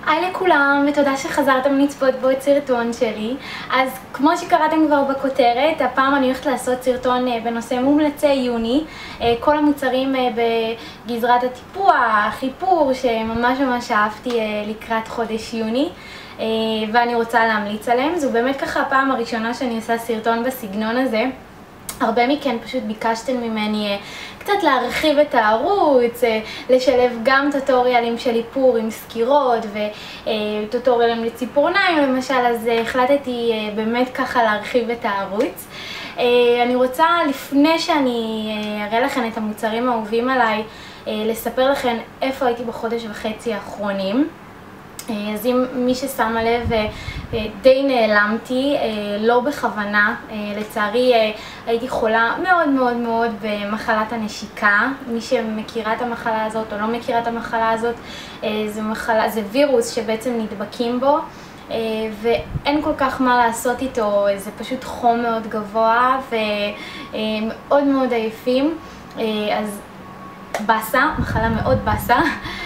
היי לכולם, ותודה שחזרתם לצפות בו את סרטון שלי. אז כמו שקראתם כבר בכותרת, הפעם אני הולכת לעשות סרטון בנושא מומלצי יוני. כל המוצרים בגזרת הטיפוח, איפור, שממש ממש אהבתי לקראת חודש יוני. ואני רוצה להמליץ עליהם. זו באמת ככה הפעם הראשונה שאני עושה סרטון בסגנון הזה. הרבה מכן פשוט ביקשתם ממני קצת להרחיב את הערוץ, לשלב גם טוטוריאלים של איפור עם סקירות וטוטוריאלים לציפורניים למשל, אז החלטתי באמת ככה להרחיב את הערוץ. אני רוצה, לפני שאני אראה לכם את המוצרים האהובים עליי, לספר לכם איפה הייתי בחודש וחצי האחרונים. אז אם מי ששמה לב, די נעלמתי, לא בכוונה. לצערי הייתי חולה מאוד מאוד מאוד במחלת הנשיקה. מי שמכירה את המחלה הזאת או לא מכירה את המחלה הזאת, זה וירוס שבעצם נדבקים בו, ואין כל כך מה לעשות איתו. זה פשוט חום מאוד גבוה ומאוד מאוד עייפים. אז בסה, מחלה מאוד בסה.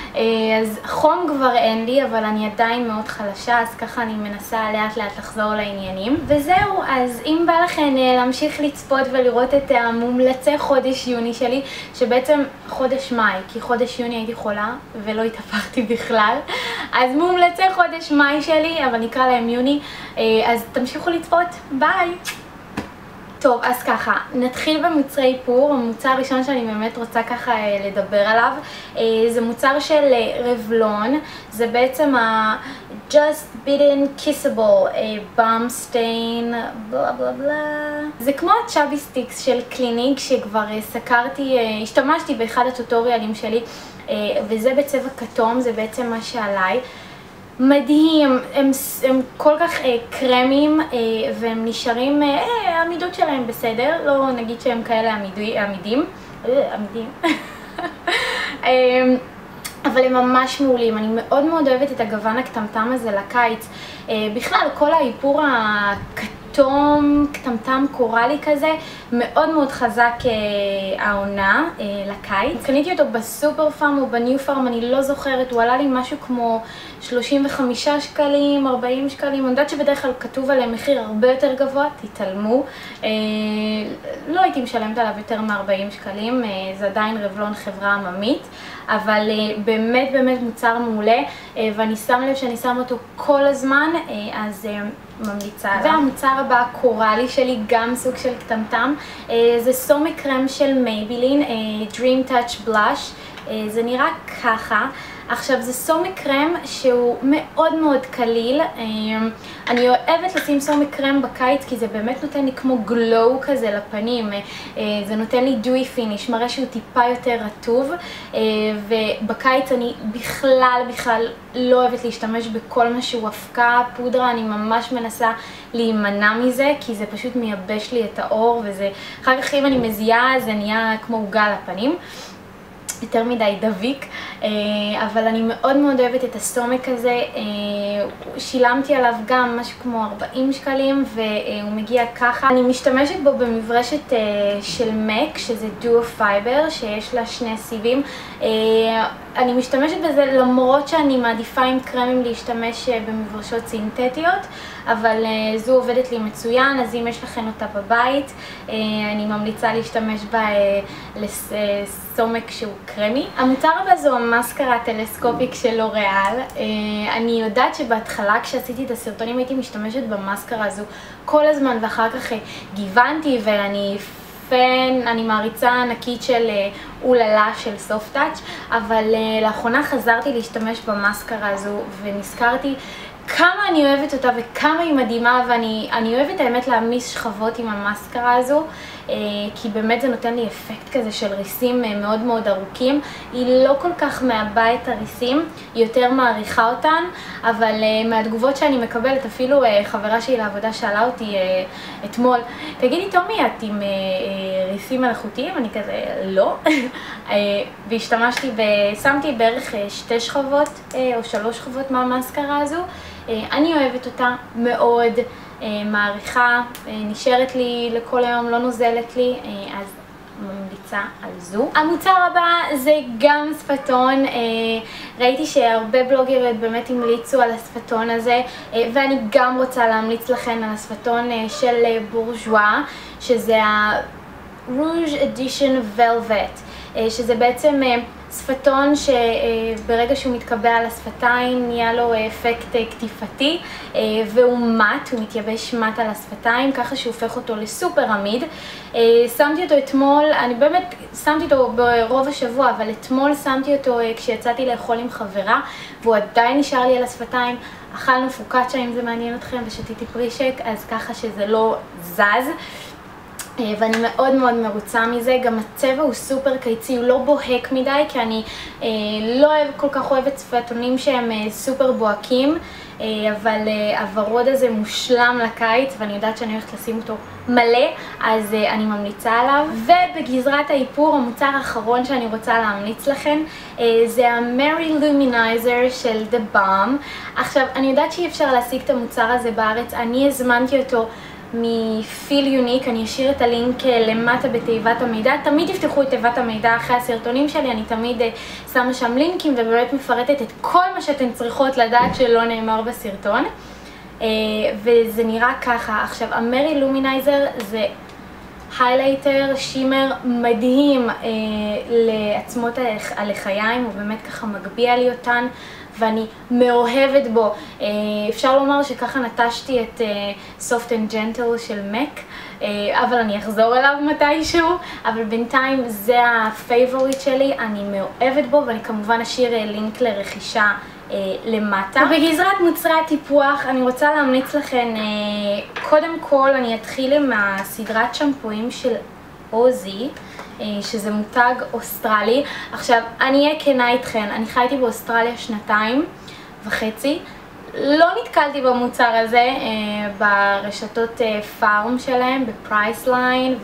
אז חום כבר אין לי, אבל אני עדיין מאוד חלשה, אז ככה אני מנסה לאט לאט לחזור לעניינים. וזהו, אז אם בא לכם להמשיך לצפות ולראות את המומלצי חודש יוני שלי, שבעצם חודש מאי, כי חודש יוני הייתי חולה ולא התהפכתי בכלל, אז מומלצי חודש מאי שלי, אבל נקרא להם יוני, אז תמשיכו לצפות, ביי! טוב, אז ככה, נתחיל במוצרי איפור. המוצר הראשון שאני באמת רוצה ככה לדבר עליו, זה מוצר של רבלון. זה בעצם ה-Just Bitten Kissable Balm Stain בלה בלה בלה. זה כמו הצ'אבי סטיקס של קליניק שכבר סקרתי, השתמשתי באחד הטוטוריאלים שלי, וזה בצבע כתום, זה בעצם מה שעליי. מדהים, הם כל כך קרמים והם נשארים, העמידות שלהם בסדר, לא נגיד שהם כאלה עמידים, אבל הם ממש מעולים. אני מאוד מאוד אוהבת את הגוון הקטמטם הזה לקיץ. בכלל כל האיפור הכתום, קטמטם קורלי כזה, מאוד מאוד חזק העונה לקיץ. קניתי אותו בסופר פארם או בניו פארם, אני לא זוכרת, הוא עלה לי משהו כמו 35 שקלים, 40 שקלים. אני יודעת שבדרך כלל כתוב עליהם מחיר הרבה יותר גבוה, תתעלמו. לא הייתי משלמת עליו יותר מ-40 שקלים, זה עדיין רבלון, חברה עממית, אבל באמת באמת מוצר מעולה, ואני שם לב שאני שם אותו כל הזמן, אז ממליצה עליו. והמוצר הבא, קורלי שלי, גם סוג של קטמטם, זה סומק קרם של מייבלין, Dream Touch Blush. זה נראה ככה. עכשיו, זה סומק קרם שהוא מאוד מאוד קליל. אני אוהבת לשים סומק קרם בקיץ כי זה באמת נותן לי כמו גלו כזה לפנים. זה נותן לי דוי פיניש, מראה שהוא טיפה יותר רטוב. ובקיץ אני בכלל לא אוהבת להשתמש בכל מה שהוא אבקה, פודרה. אני ממש מנסה להימנע מזה כי זה פשוט מייבש לי את האור, וזה אחר כך אם אני מזיעה זה נהיה כמו עוגה לפנים, יותר מדי דביק. אבל אני מאוד מאוד אוהבת את הסומק הזה. שילמתי עליו גם משהו כמו 40 שקלים והוא מגיע ככה. אני משתמשת בו במברשת של מק, שזה דואו פייבר, שיש לה שני סיבים. אני משתמשת בזה למרות שאני מעדיפה עם קרמים להשתמש במברשות סינתטיות, אבל זו עובדת לי מצוין, אז אם יש לכם אותה בבית, אני ממליצה להשתמש בה לסומק שהוא קרמי. המוצר הבא זו המאסקרה הטלסקופיק של לוריאל. אני יודעת שבהתחלה כשעשיתי את הסרטונים הייתי משתמשת במאסקרה הזו כל הזמן, ואחר כך גיוונתי, ואני אני מעריצה ענקית של אוללה של סופט טאץ', אבל לאחרונה חזרתי להשתמש במאסקרה הזו ונזכרתי כמה אני אוהבת אותה וכמה היא מדהימה, ואני אוהבת האמת להעמיס שכבות עם המאסקרה הזו, כי באמת זה נותן לי אפקט כזה של ריסים מאוד מאוד ארוכים. היא לא כל כך מעבה את הריסים, היא יותר מעריכה אותן, אבל מהתגובות שאני מקבלת, אפילו חברה שלי לעבודה שאלה אותי אתמול, תגידי תומי, את עם ריסים מלאכותיים? אני כזה לא. והשתמשתי, שמתי בערך 2 שכבות או 3 שכבות מהמאסקרה הזו. אני אוהבת אותה מאוד, מעריכה, נשארת לי לכל היום, לא נוזלת לי, אז ממליצה על זו. המוצר הבא זה גם שפתון, ראיתי שהרבה בלוגריות באמת המליצו על השפתון הזה, ואני גם רוצה להמליץ לכם על השפתון של בורז'ואה, שזה ה-Rouge Edition Velvet, שזה בעצם שפתון שברגע שהוא מתקבע על השפתיים נהיה לו אפקט קטיפתי, והוא מט, הוא מתייבש מט על השפתיים, ככה שהוא הופך אותו לסופר עמיד. שמתי אותו אתמול, אני באמת שמתי אותו ברוב השבוע, אבל אתמול שמתי אותו כשיצאתי לאכול עם חברה, והוא עדיין נשאר לי על השפתיים. אכלנו פוקאצ'ה אם זה מעניין אתכם, ושתיתי פרישק, אז ככה שזה לא זז. ואני מאוד מאוד מרוצה מזה. גם הצבע הוא סופר קיצי, הוא לא בוהק מדי, כי אני לא כל כך אוהבת שפתונים שהם סופר בוהקים, אבל הוורוד הזה מושלם לקיץ, ואני יודעת שאני הולכת לשים אותו מלא, אז אני ממליצה עליו. ובגזרת האיפור, המוצר האחרון שאני רוצה להמליץ לכם, זה המרי לומינייזר של The Balm. עכשיו, אני יודעת שאי אפשר להשיג את המוצר הזה בארץ, אני הזמנתי אותו מפיל יוניק, אני אשאיר את הלינק למטה בתיבת המידע. תמיד תפתחו את תיבת המידע אחרי הסרטונים שלי, אני תמיד שמה שם לינקים ובאמת מפרטת את כל מה שאתן צריכות לדעת שלא נאמר בסרטון, וזה נראה ככה. עכשיו, המרי לומינייזר זה היילייטר, שימר מדהים לעצמות הלחיים, הוא באמת ככה מגביה לי אותן ואני מאוהבת בו. אפשר לומר שככה נטשתי את Soft and Gentle של MAC, אבל אני אחזור אליו מתישהו, אבל בינתיים זה הפייבוריט שלי, אני מאוהבת בו, ואני כמובן אשאיר לינק לרכישה למטה. ובגזרת מוצרי הטיפוח אני רוצה להמליץ לכם, קודם כל אני אתחיל עם הסדרת שמפויים של אוזי, שזה מותג אוסטרלי. עכשיו, אני אהיה כנה איתכן, אני חייתי באוסטרליה 2.5 שנים, לא נתקלתי במוצר הזה ברשתות פארם שלהם, בפרייסליין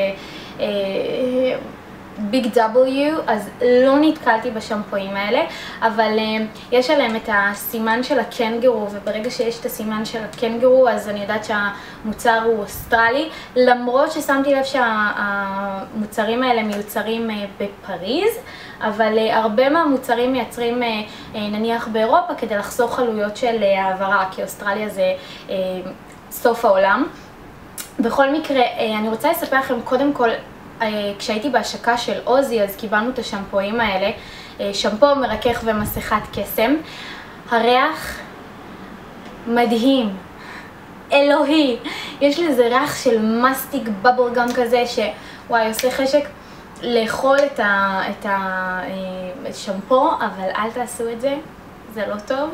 ביג W, אז לא נתקלתי בשמפויים האלה, אבל יש עליהם את הסימן של הקנגרו, וברגע שיש את הסימן של הקנגרו אז אני יודעת שהמוצר הוא אוסטרלי, למרות ששמתי לב שהמוצרים האלה מיוצרים בפריז, אבל הרבה מהמוצרים מייצרים נניח באירופה כדי לחסוך עלויות של העברה, כי אוסטרליה זה סוף העולם. בכל מקרה, אני רוצה לספר לכם קודם כל, כשהייתי בהשקה של אוזי אז קיבלנו את השמפויים האלה, שמפו, מרכך ומסכת קסם. הריח מדהים, אלוהי, יש לזה ריח של מסטיק בבל גאם כזה שוואי, עושה חשק לאכול את השמפו, אבל אל תעשו את זה, זה לא טוב.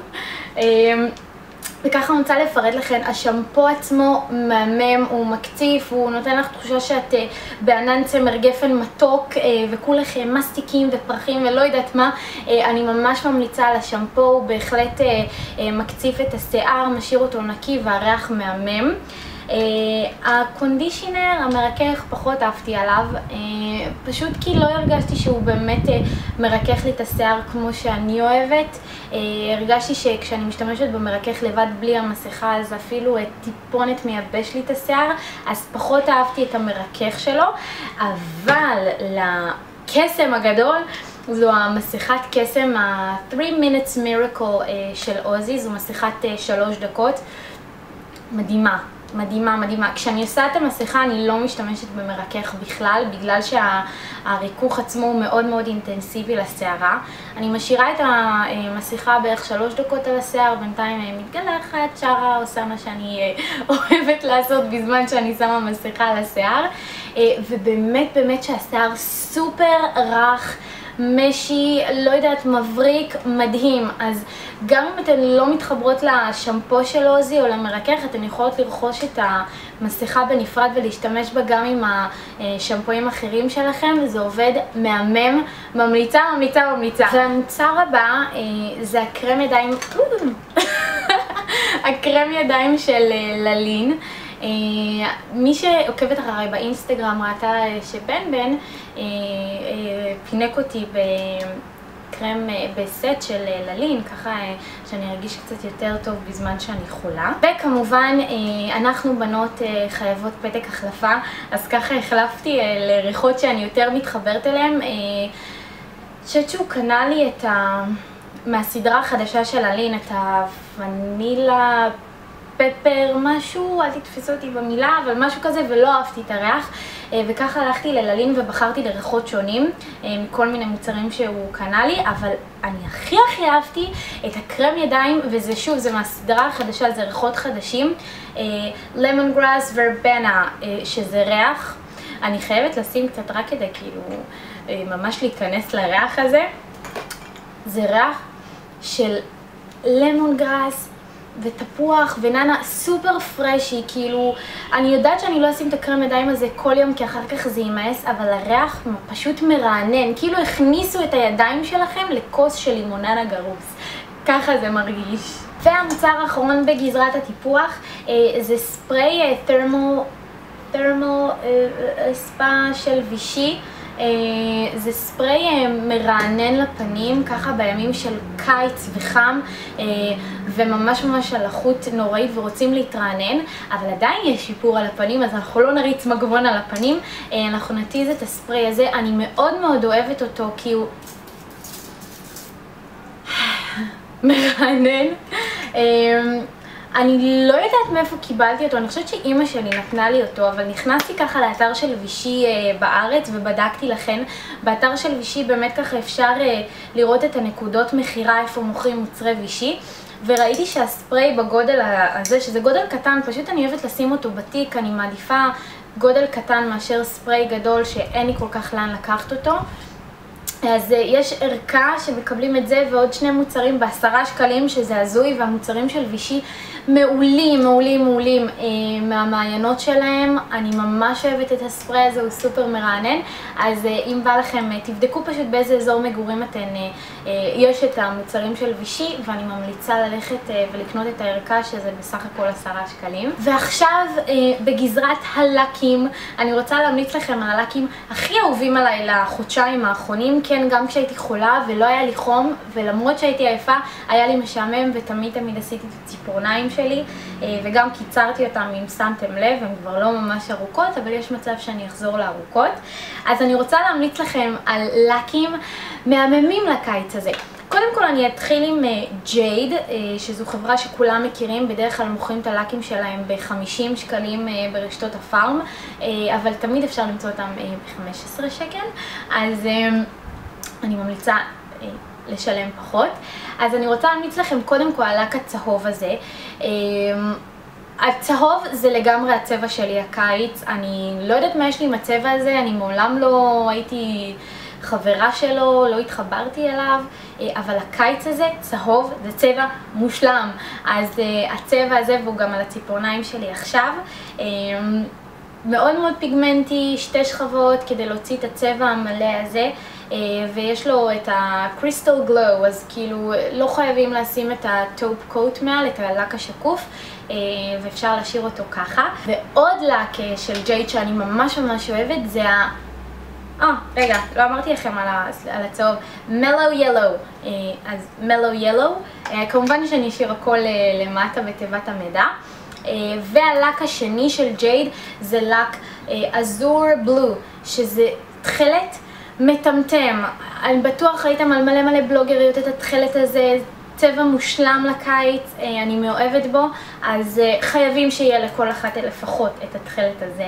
וככה אני רוצה לפרט לכם, השמפו עצמו מהמם, הוא מקציף, הוא נותן לך תחושה שאת בענן צמר גפן מתוק וכולך מסטיקים ופרחים ולא יודעת מה. אני ממש ממליצה על השמפו, הוא בהחלט מקציף את השיער, משאיר אותו נקי והריח מהמם. הקונדישיונר, המרכך, פחות אהבתי עליו, פשוט כי לא הרגשתי שהוא באמת מרכך לי את השיער כמו שאני אוהבת. הרגשתי שכשאני משתמשת במרכך לבד בלי המסכה אז אפילו טיפונת מייבש לי את השיער, אז פחות אהבתי את המרכך שלו. אבל לקסם הגדול זו המסכת קסם, ה-3 Minutes Miracle של אוזי, זו מסכת 3 דקות, מדהימה. מדהימה, מדהימה. כשאני עושה את המסכה אני לא משתמשת במרכך בכלל, בגלל שהריכוך עצמו הוא מאוד מאוד אינטנסיבי לשערה. אני משאירה את המסכה בערך 3 דקות על השיער, בינתיים מתגלחת, שרה, עושה מה שאני אוהבת לעשות בזמן שאני שמה מסכה על השיער. ובאמת באמת שהשיער סופר רך, משי, לא יודעת, מבריק, מדהים. אז גם אם אתן לא מתחברות לשמפו של אוזי או למרכך, אתן יכולות לרכוש את המסכה בנפרד ולהשתמש בה גם עם השמפויים האחרים שלכם, וזה עובד מהמם. ממליצה, ממליצה, ממליצה. והמוצר הבא זה הקרם ידיים, הקרם ידיים של ללין. מי שעוקבת אחריי באינסטגרם ראתה שבן פינק אותי קרם בסט של ללין, ככה שאני ארגיש קצת יותר טוב בזמן שאני חולה. וכמובן אנחנו בנות חייבות פתק החלפה, אז ככה החלפתי לריחות שאני יותר מתחברת אליהם. חושבת שהוא קנה לי מהסדרה החדשה של ללין, את הוונילה פפר משהו, אל תתפסו אותי במילה, אבל משהו כזה, ולא אהבתי את הריח, וככה הלכתי לללין ובחרתי לריחות שונים מכל מיני מוצרים שהוא קנה לי, אבל אני הכי אהבתי את הקרם ידיים, וזה שוב, זה מהסדרה החדשה, זה ריחות חדשים, lemongrass verbena, שזה ריח, אני חייבת לשים קצת רק כדי כאילו ממש להיכנס לריח הזה. זה ריח של lemongrass ותפוח וננה, סופר פרשי, כאילו אני יודעת שאני לא אשים את הקרם ידיים הזה כל יום כי אחר כך זה יימאס, אבל הריח פשוט מרענן, כאילו הכניסו את הידיים שלכם לכוס של לימוננה גרוס, ככה זה מרגיש. והמוצר האחרון בגזרת הטיפוח זה ספרי תרמל ספה של וישי. זה ספרי מרענן לפנים, ככה בימים של קיץ וחם, וממש ממש על החוט נוראית ורוצים להתרענן, אבל עדיין יש שיפור על הפנים, אז אנחנו לא נריץ מגבון על הפנים, אנחנו נתיז את הספרי הזה. אני מאוד מאוד אוהבת אותו כי הוא מרענן. אני לא יודעת מאיפה קיבלתי אותו, אני חושבת שאימא שלי נתנה לי אותו, אבל נכנסתי ככה לאתר של וישי בארץ ובדקתי לכן. באתר של וישי באמת ככה אפשר לראות את הנקודות מחירה איפה מוכרים מוצרי וישי, וראיתי שהספרי בגודל הזה, שזה גודל קטן, פשוט אני אוהבת לשים אותו בתיק, אני מעדיפה גודל קטן מאשר ספרי גדול שאין לי כל כך לאן לקחת אותו. אז יש ערכה שמקבלים את זה ועוד שני מוצרים ב10 שקלים, שזה הזוי, והמוצרים של וישי מעולים, מעולים, מעולים מהמעיינות שלהם. אני ממש אוהבת את הספרי הזה, הוא סופר מרענן. אז אם בא לכם, תבדקו פשוט באיזה אזור מגורים יש את המוצרים של וישי, ואני ממליצה ללכת ולקנות את הערכה, שזה בסך הכל 10 שקלים. ועכשיו בגזרת הלקים, אני רוצה להמליץ לכם על הלקים הכי אהובים עליי לחודשיים האחרונים. כן, גם כשהייתי חולה ולא היה לי חום, ולמרות שהייתי עייפה, היה לי משעמם, ותמיד עשיתי את הציפורניים שלי, וגם קיצרתי אותם אם שמתם לב, הן כבר לא ממש ארוכות, אבל יש מצב שאני אחזור לארוכות. אז אני רוצה להמליץ לכם על לקים מהממים לקיץ הזה. קודם כל אני אתחיל עם ג'ייד, שזו חברה שכולם מכירים, בדרך כלל מוכרים את הלקים שלהם ב50 שקלים ברשתות הפארם, אבל תמיד אפשר למצוא אותם ב15 שקל, אז אני ממליצה לשלם פחות. אז אני רוצה להמליץ לכם קודם כל הלק הצהוב הזה. הצהוב זה לגמרי הצבע שלי הקיץ, אני לא יודעת מה יש לי עם הצבע הזה, אני מעולם לא הייתי חברה שלו, לא התחברתי אליו, אבל הקיץ הזה, צהוב, זה צבע מושלם. אז הצבע הזה, והוא גם על הציפורניים שלי עכשיו, מאוד מאוד פיגמנטי, 2 שכבות כדי להוציא את הצבע המלא הזה, ויש לו את הקריסטל גלו, אז כאילו לא חייבים לשים את הטופ קוט מעל, את הלק השקוף, ואפשר להשאיר אותו ככה. ועוד לק של ג'ייד שאני ממש ממש אוהבת זה רגע, לא אמרתי לכם על הצהוב, מלו ילו. אז מלו ילו, כמובן שאני אשאיר הכל למטה בתיבת המידע. והלק השני של ג'ייד זה לק אזור בלו, שזה תכלת מטמטם. אני בטוח ראיתם על מלא מלא בלוגריות את התכלת הזה, צבע מושלם לקיץ, אני מאוהבת בו, אז חייבים שיהיה לכל אחת לפחות את התכלת הזה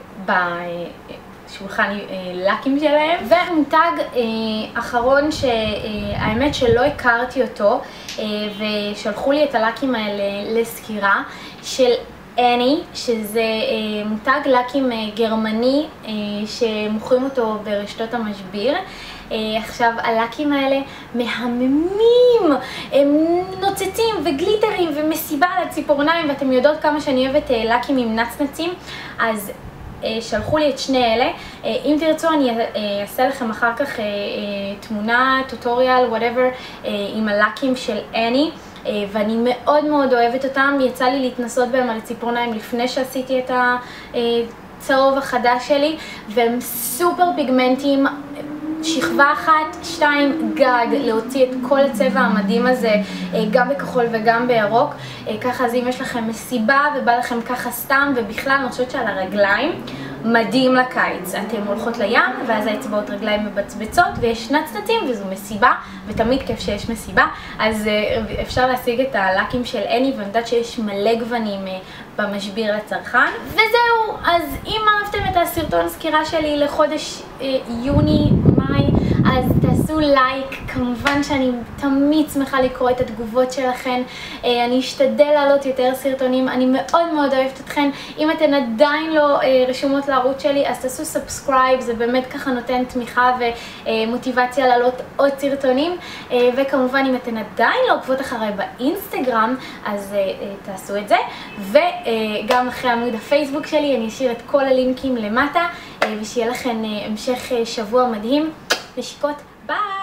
בשולחן לקים שלהם. ומותג אחרון שהאמת שלא הכרתי אותו, ושלחו לי את הלקים האלה לסקירה, של אני, שזה מותג לקים גרמני שמוכרים אותו ברשתות המשביר. עכשיו הלקים האלה מהממים, הם נוצצים וגליטרים ומסיבה על הציפורניים, ואתם יודעות כמה שאני אוהבת לקים עם נצנצים, אז שלחו לי את שני אלה. אם תרצו אני אעשה לכם אחר כך תמונה, טוטוריאל, whatever, עם הלקים של אני, ואני מאוד מאוד אוהבת אותם. יצא לי להתנסות בהם על הציפורניים לפני שעשיתי את הצהוב החדש שלי, והם סופר פיגמנטיים, שכבה אחת, 2 גג, להוציא את כל הצבע המדהים הזה, גם בכחול וגם בירוק. ככה אז אם יש לכם מסיבה ובא לכם ככה סתם, ובכלל אני חושבת שעל הרגליים מדהים לקיץ. אתם הולכות לים ואז האצבעות רגליים מבצבצות ויש נצנצים וזו מסיבה, ותמיד כיף שיש מסיבה. אז אפשר להשיג את הלקים של אני, ואני יודעת שיש מלא גוונים במשביר לצרכן. וזהו, אז אם אהבתם את הסרטון סקירה שלי לחודש יוני-מאי, אז תעשו לייק. כמובן שאני תמיד שמחה לקרוא את התגובות שלכם. אני אשתדל לעלות יותר סרטונים, אני מאוד מאוד אוהבת אתכן. אם אתן עדיין לא רשומות לערוץ שלי, אז תעשו סאבסקרייב, זה באמת ככה נותן תמיכה ומוטיבציה לעלות עוד סרטונים. וכמובן אם אתן עדיין לא עוקבות אחריי באינסטגרם, אז תעשו את זה. וגם אחרי עמוד הפייסבוק שלי אני אשאיר את כל הלינקים למטה, ושיהיה לכם המשך שבוע מדהים. נשיקות, ביי!